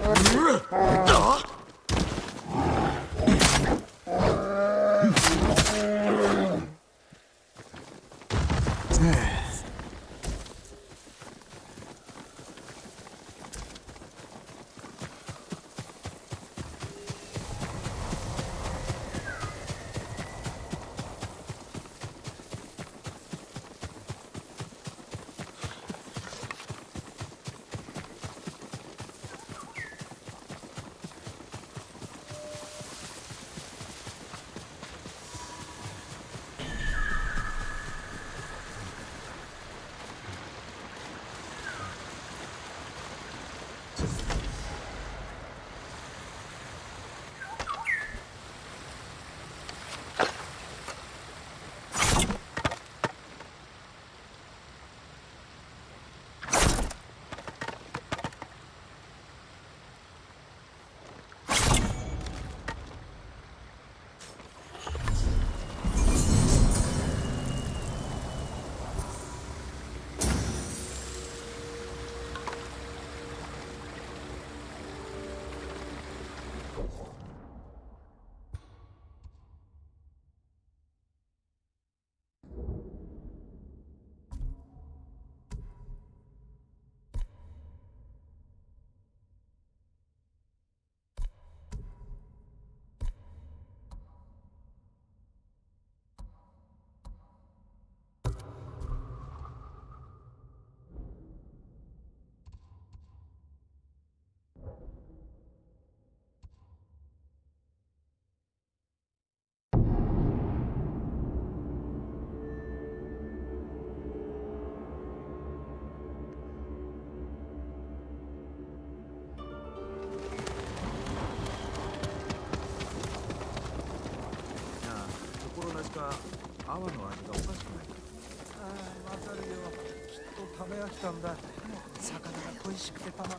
泡の味がおかしくない。ああ、わかるよ。きっと食べ飽きたんだ。魚が恋しくてたまらない。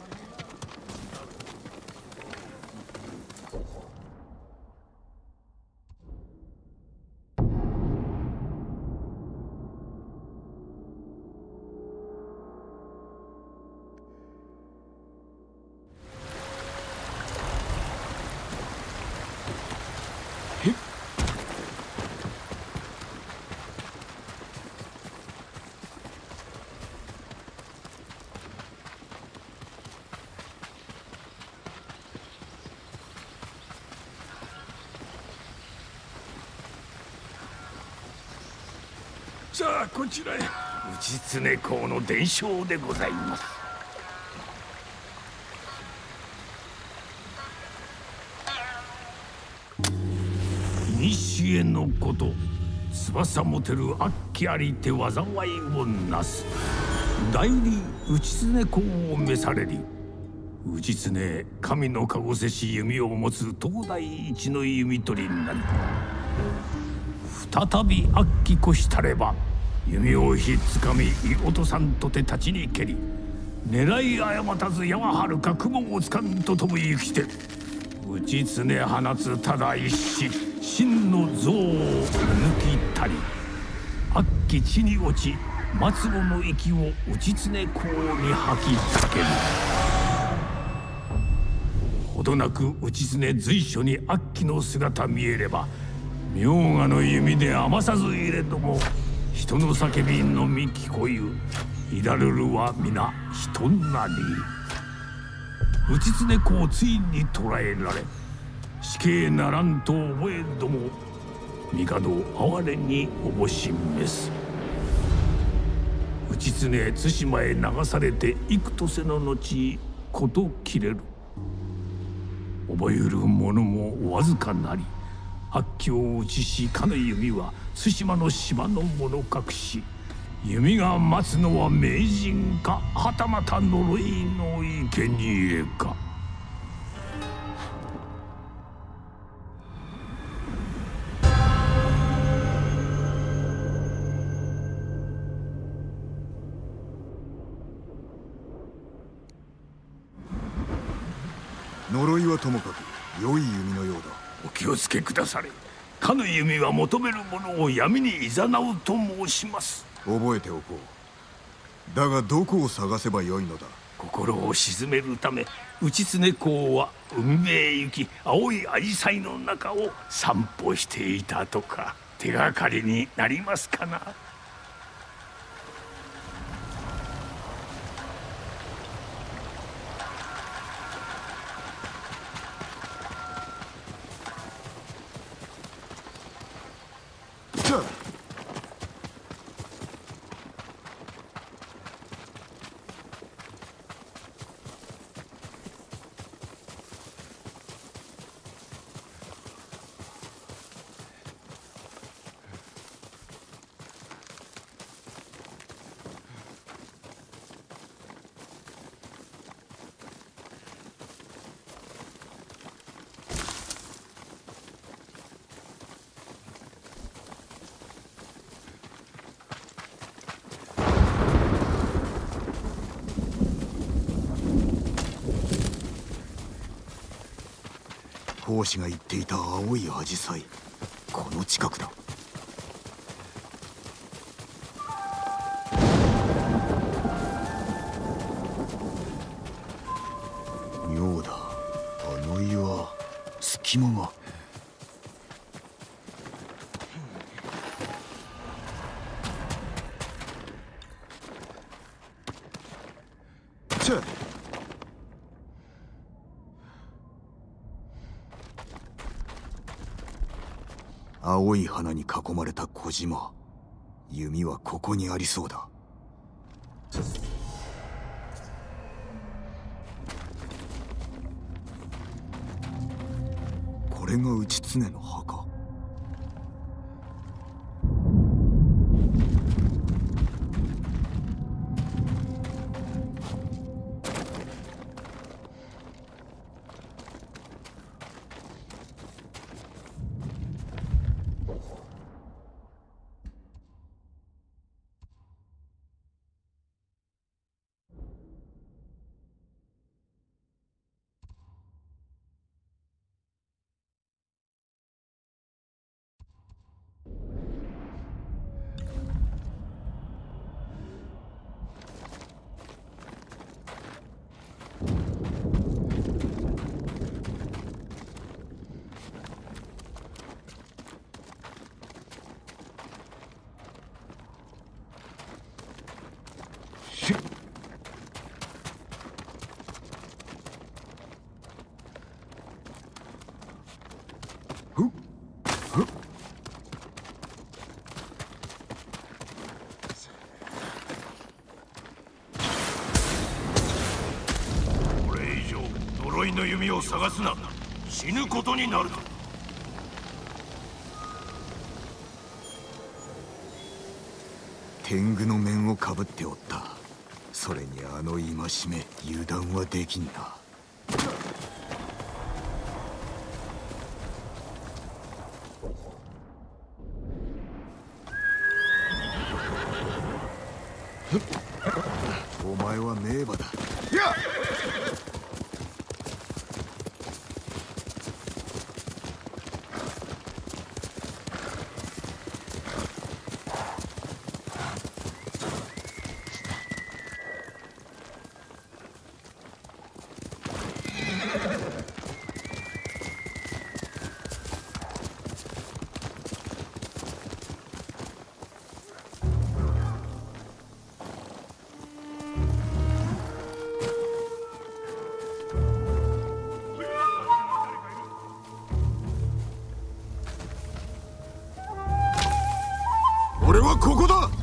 さあこちらへ。内常公の伝承でございます。古のこと翼持てる悪鬼ありて災いをなす代理内常公を召されり。内常神のかごせし弓を持つ東大一の弓取りになり、再び悪鬼こしたれば弓をひっつかみい落とさんとて立ちに蹴り、狙い誤たず矢ははるか雲をつかんと飛ぶ行きて、内常放つただ一子真の像を抜きたり、悪鬼地に落ち末路の息を内常公に吐きつける。ほどなく内常随所に悪鬼の姿見えれば、明賀の弓で余さず入れども人の叫びのみ聞こゆ。いらるるは皆人なり。内常公ついに捕らえられ、死刑ならんと覚えども帝哀れにおぼしめす。内常対馬へ流されて幾とせの後事切れる。覚える者もわずかなり、悪鬼を打ちしかの弓は対馬の島の者隠し、弓が待つのは名人かはたまた呪いの生贄か。 呪いはともかく良い弓のようだ。 お気をつけくだされ。かの弓は求める者を闇に誘うと申します。 覚えておこう。だがどこを探せばよいのだ。 心を鎮めるため内常公は海辺へ行き青い紫陽花の中を散歩していたとか。手がかりになりますかな。 講師が言っていた青い紫陽花、この近くだ。妙だ、あの岩、隙間が。チェッ。青い花に囲まれた小島、弓はここにありそうだ。これが内常の墓。 呪いの弓を探すな。死ぬことになる。 天狗の面をかぶっておった。それにあの戒め、油断はできんな。お前は名馬だ。やっ！俺はここだ。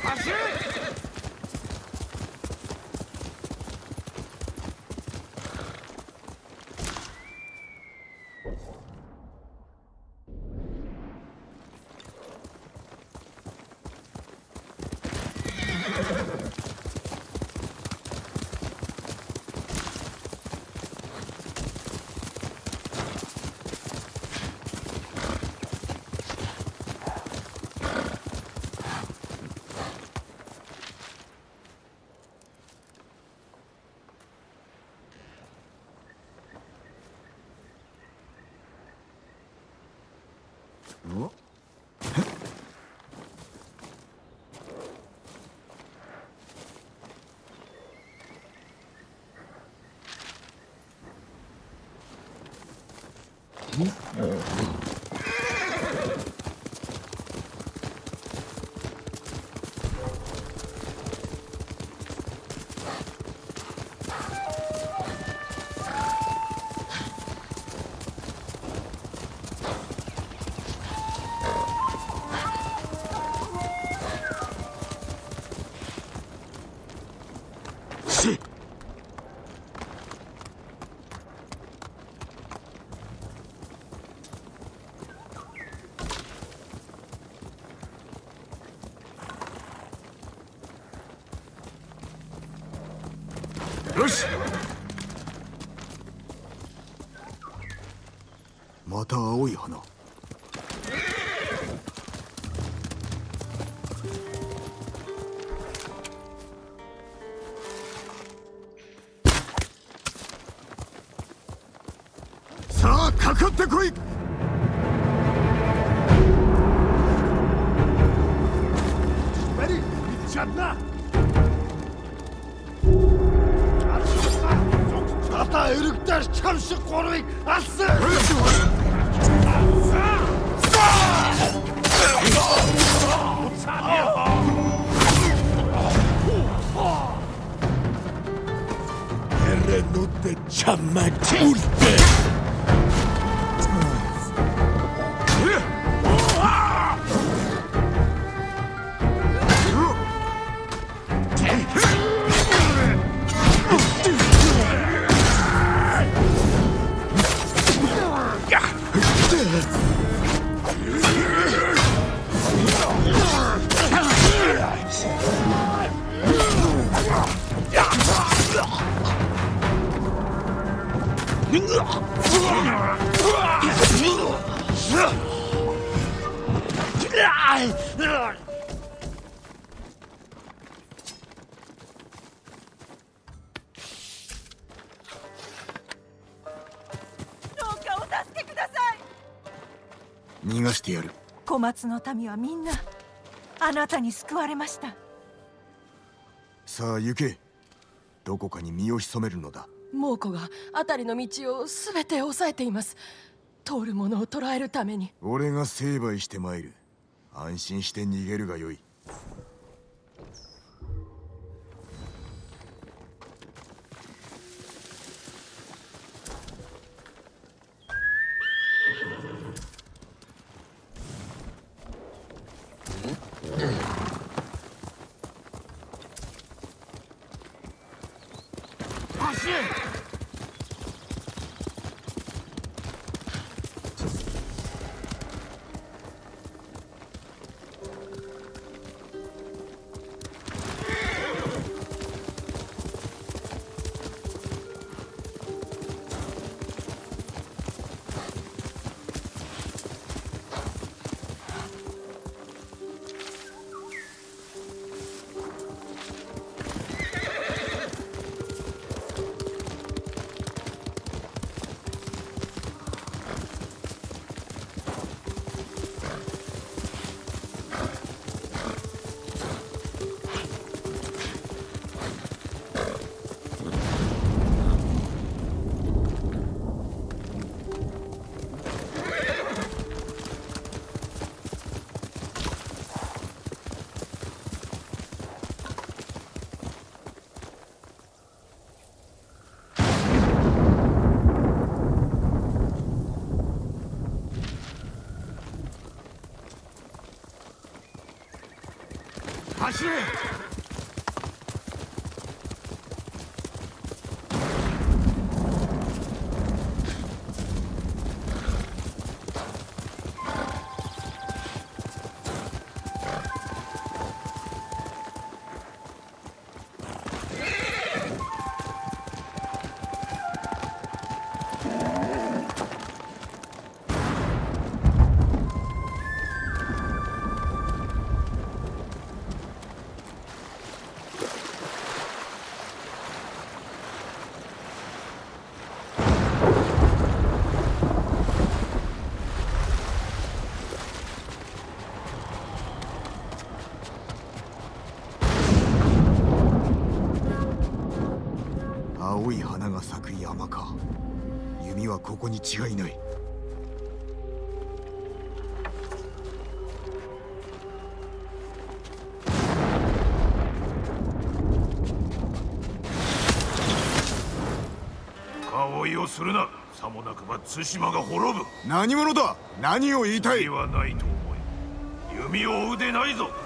およし、また青い花。さあかかってこい。逃がしてやる。 小松の民はみんなあなたに救われました。 さあ行け。どこかに身を潜めるのだ。 猛虎が辺りの道を全て抑えています。通る者を捕らえるために。 俺が成敗して参る。安心して逃げるがよい。 走れ。青い花が咲く山か。弓はここに違いない。 顔いをするな。さもなくば対馬が滅ぶ。 何者だ。何を言いたい。 意味はないと思え。弓を追うでないぞ。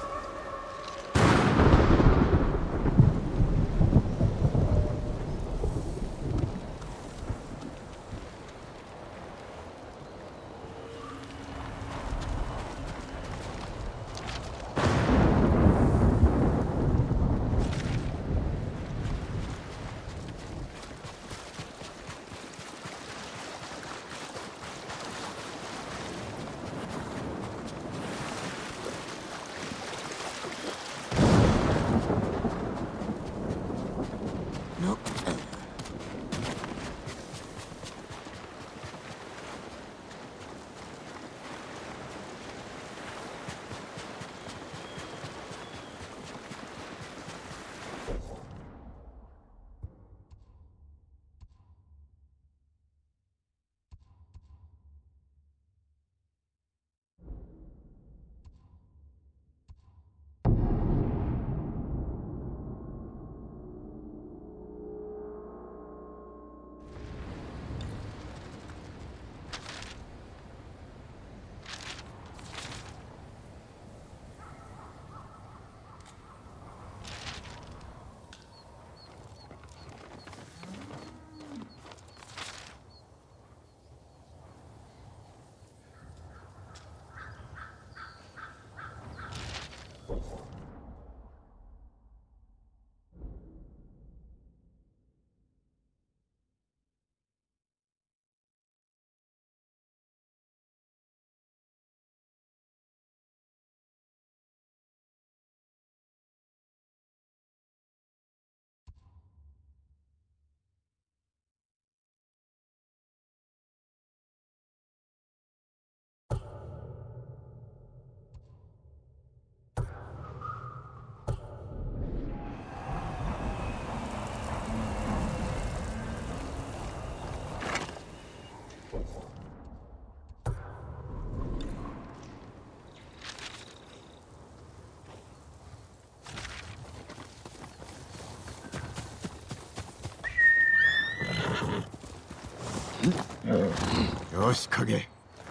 よし影。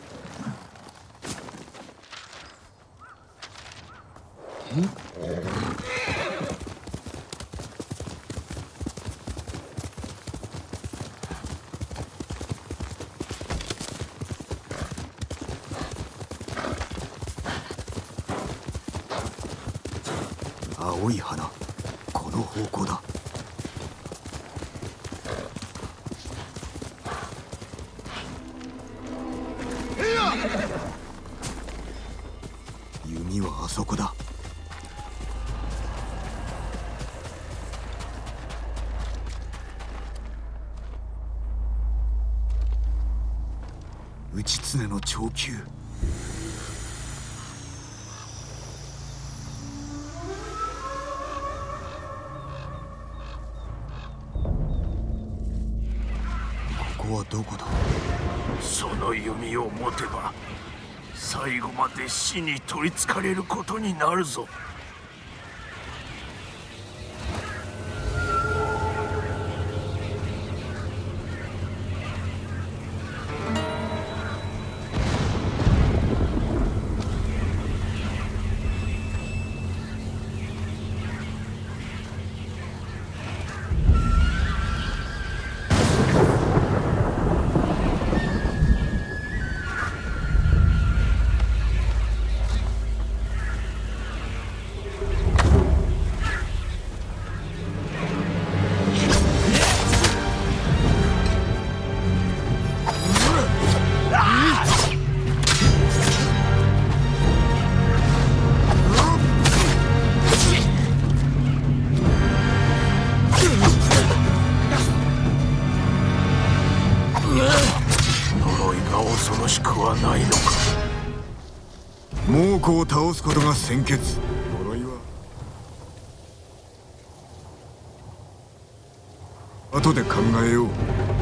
青い花、この方向だ。弓はあそこだ。内常の長弓。ここはどこだ。 その弓を持てば最後まで死に取りつかれることになるぞ。 猛虎を倒すことが先決。呪いは後で考えよう。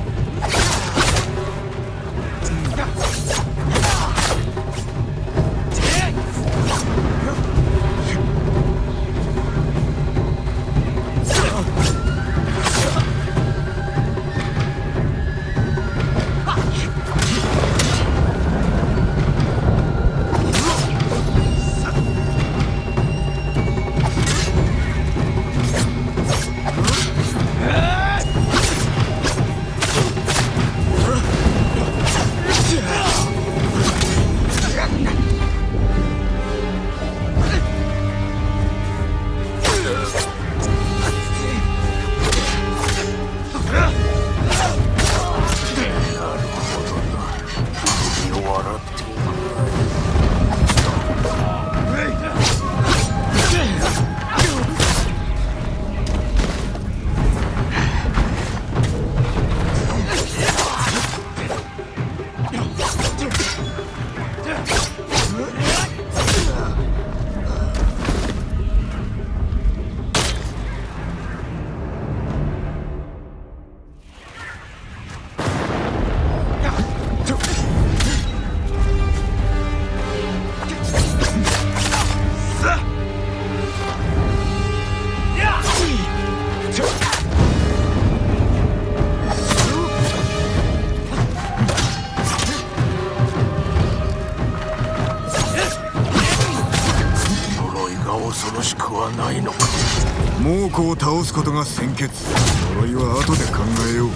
恐ろしくはないのか。 猛虎を倒すことが先決。呪いは後で考えよう。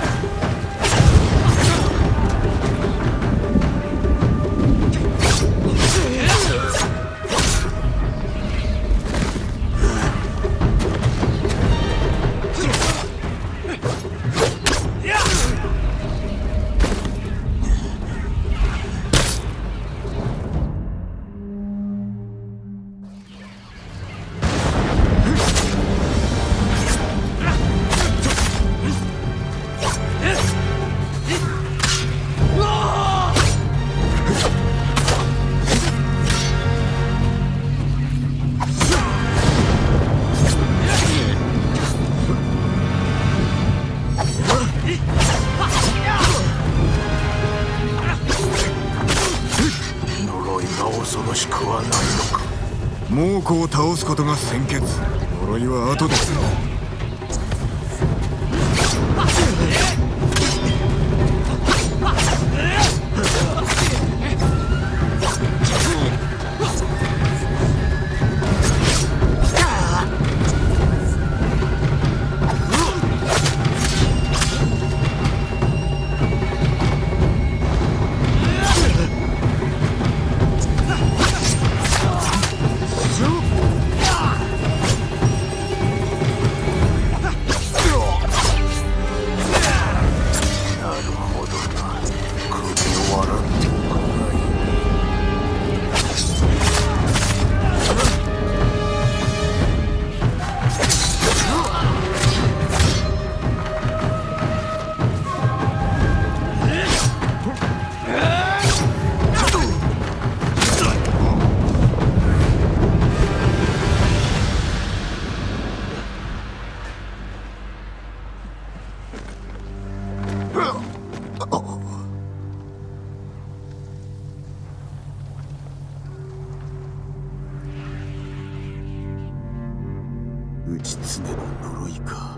恐ろしくはないのか。 猛虎を倒すことが先決。呪いは後で。義経の呪いか。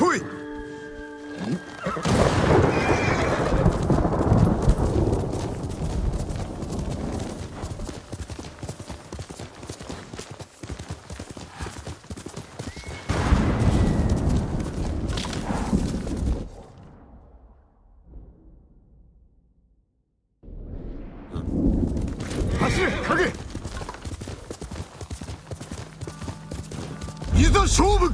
来い。走れ影。いざ勝負。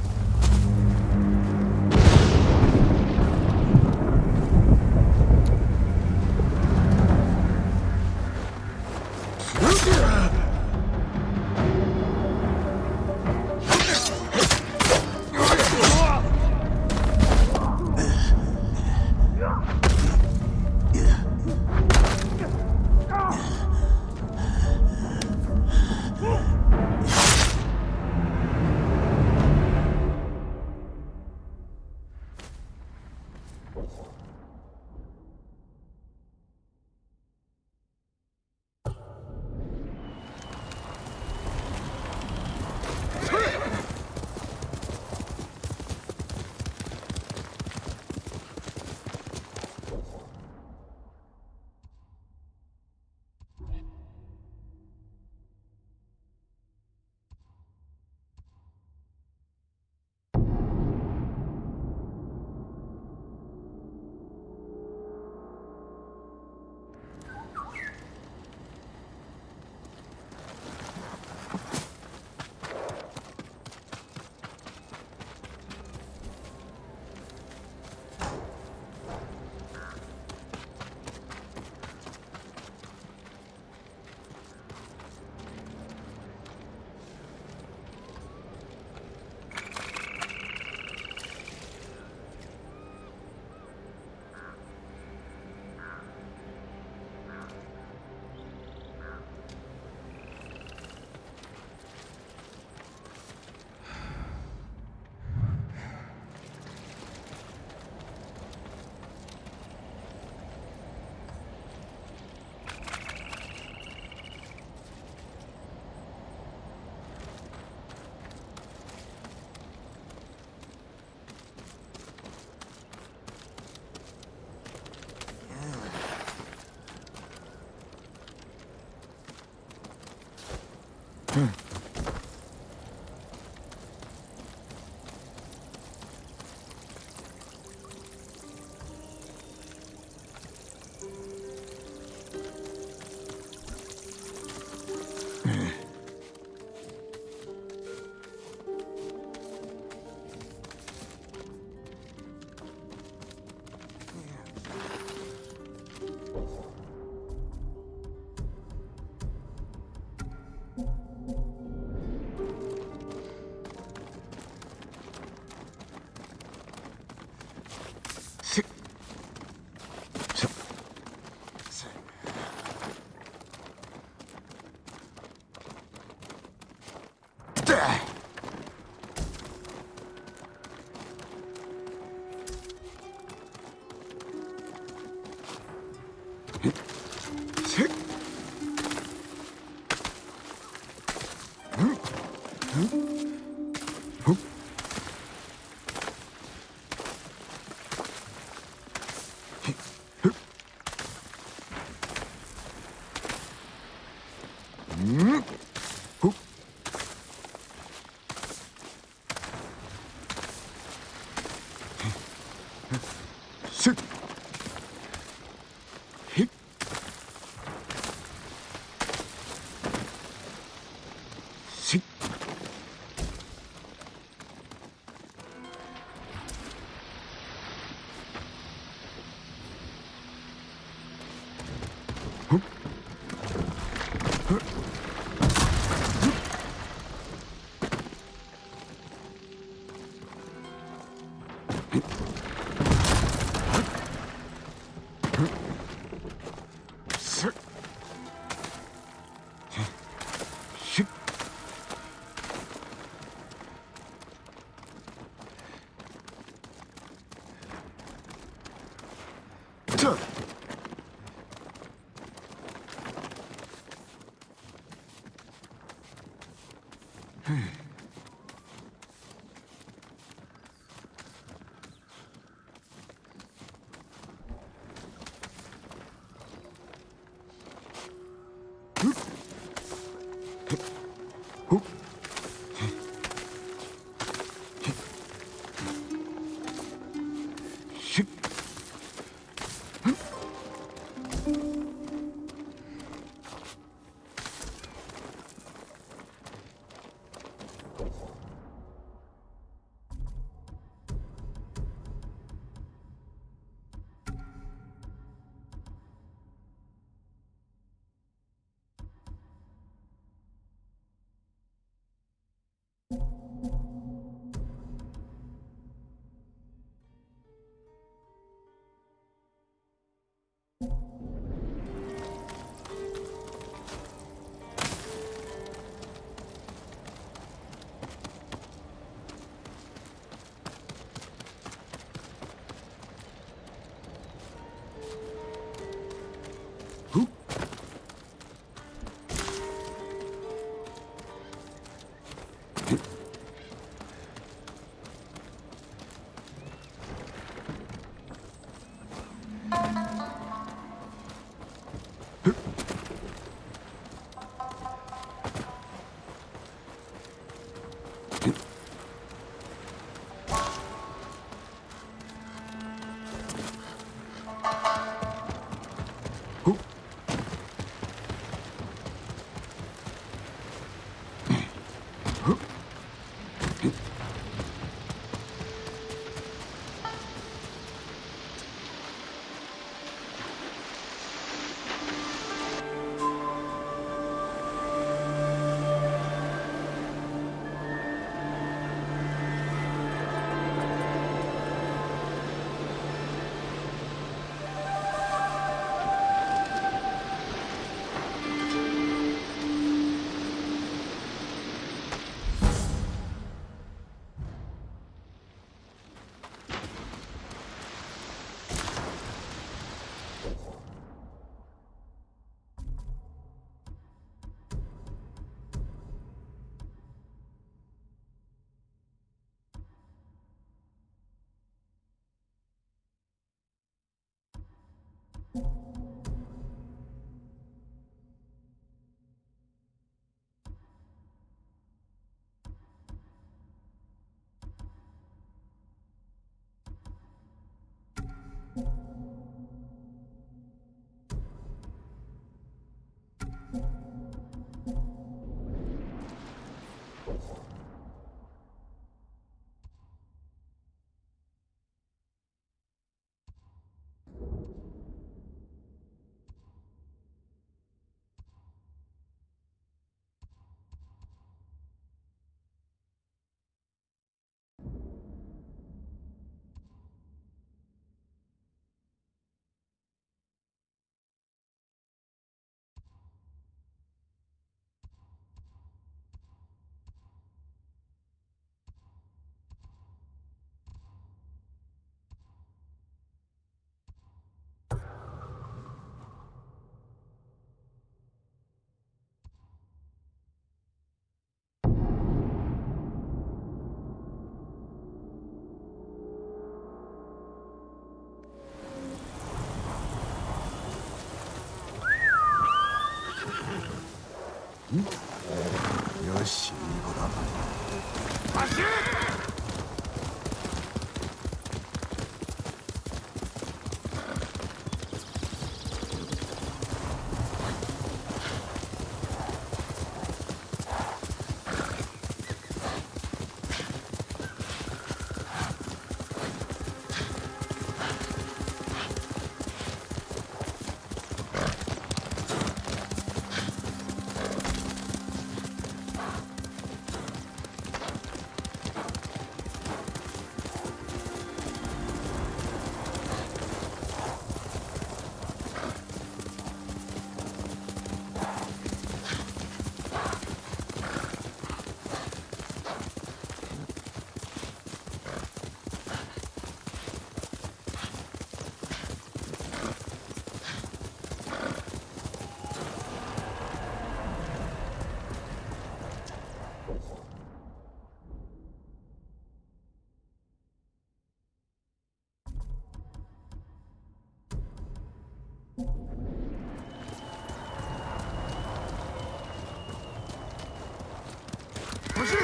走れ。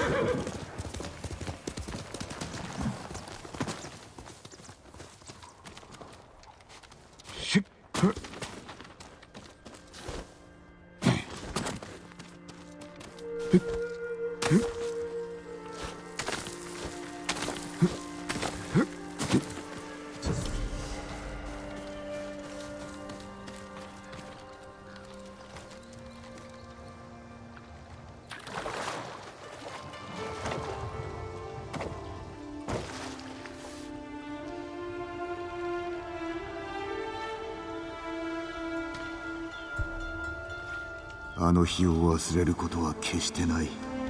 あの日を忘れることは決してない。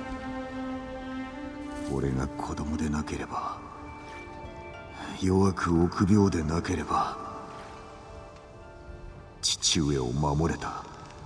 俺が子供でなければ、弱く臆病でなければ、父上を守れた。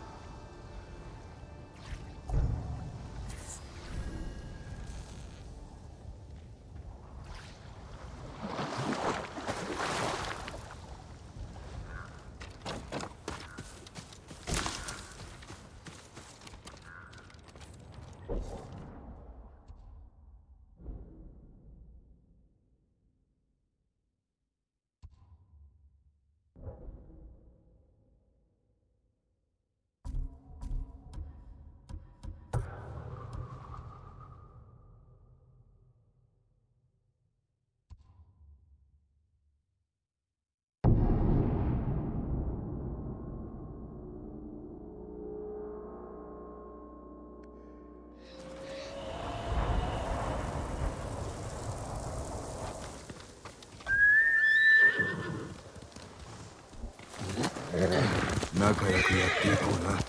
仲良くやっていこうな。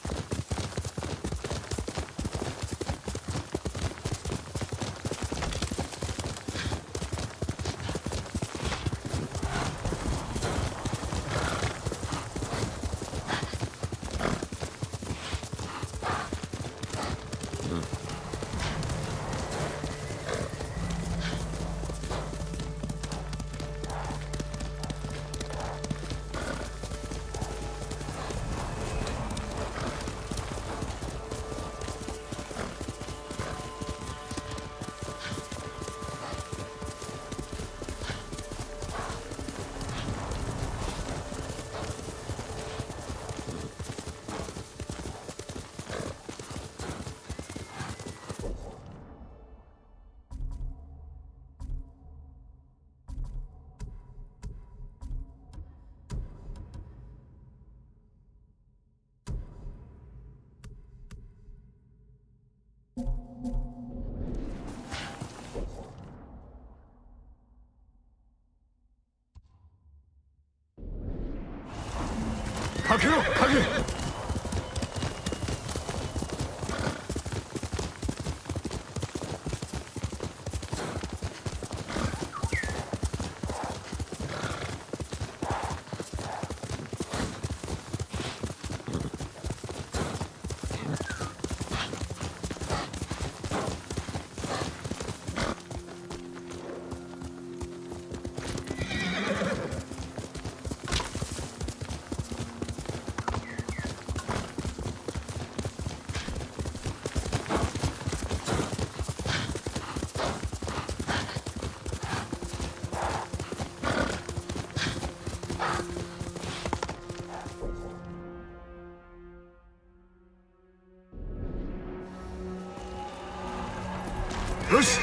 開けろ、鍵。よし。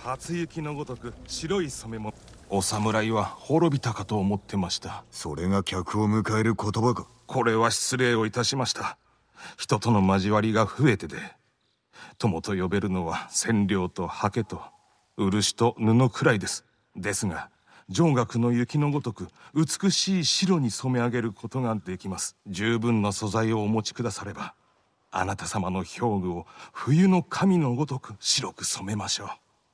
初雪のごとく白い染め物。お侍は滅びたかと思ってました。 それが客を迎える言葉か。 これは失礼をいたしました。人との交わりが増えてで、友と呼べるのは千両と刷毛と漆と布くらいです。ですが上学の雪のごとく美しい白に染め上げることができます。十分な素材をお持ちくだされば、あなた様の兵具を冬の神のごとく白く染めましょう。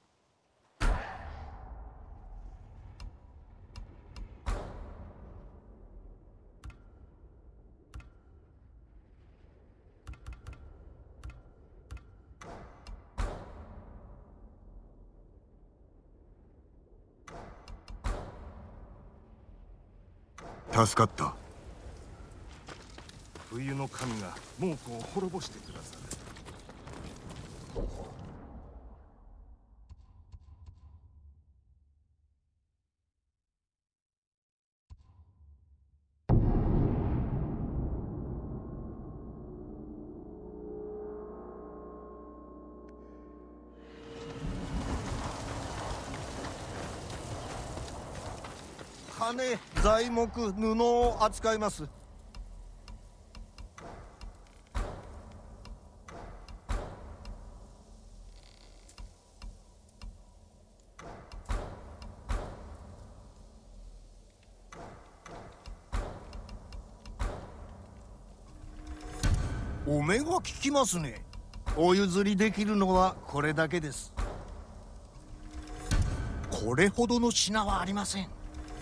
助かった。 冬の神が猛虎を滅ぼしてくださる。 金、材木、布を扱います。お目が利きますね。お譲りできるのはこれだけです。これほどの品はありません。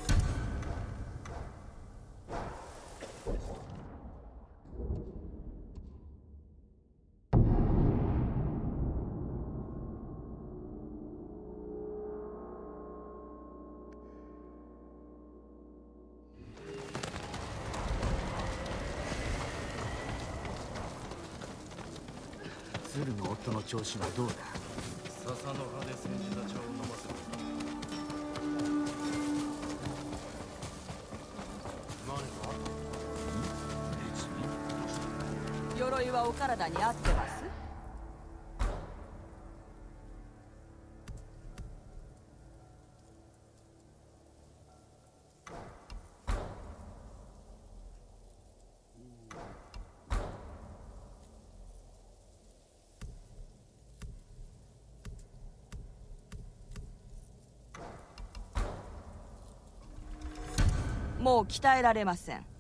鶴の夫の調子はどうだ。笹の葉で煎じた茶を飲ませる。 鎧はお体に合ってます？もう鍛えられません。